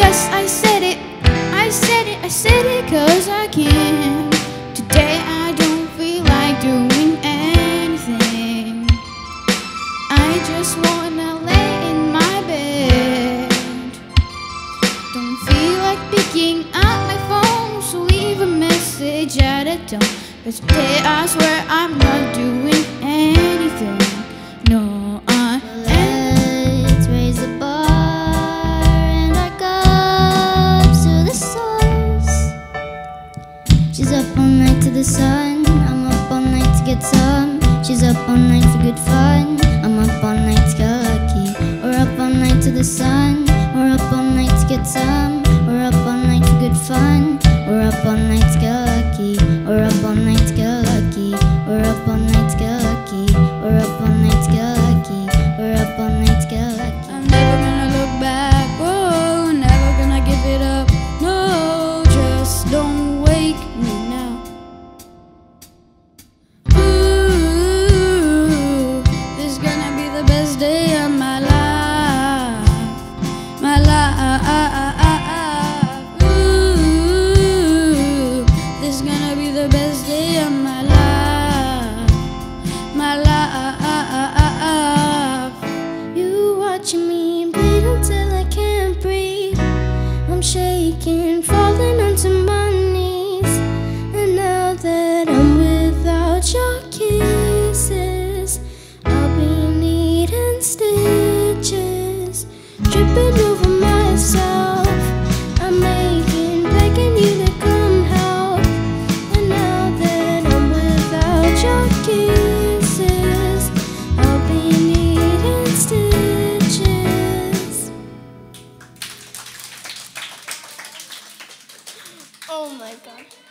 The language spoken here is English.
Yes, I said it, I said it, I said it 'cause I can. Today I don't feel like doing anything. I just wanna lay in my bed. Don't feel like picking up my phone, so leave a message at a tone. 'Cause today I swear I'm not doing anything. No, let's raise the bar and our cups to the stars. She's up all night to the sun, I'm up all night to get some. She's up all night for good fun, I'm up all night to get lucky. We're up all night to the sun, we're up all night to get some. We're up all night for good fun, we're up all night to get lucky. We're up all night to get lucky. We're up all night to get lucky. We're up all night to get lucky. We're up all night to get lucky. I'm never gonna look back, whoa, never gonna give it up. No, just don't wake me now. Ooh, this is gonna be the best day of my life. My life. Ooh, this is gonna be the best day of my life. My life. You watching me bleed until I can't breathe. I'm shaking, falling onto my knees. And now that I'm without your kisses, I'll be needing stitches, tripping over myself. I'm making, begging you to come help. And now that I'm without your kisses, I'll be needing stitches. Oh my God.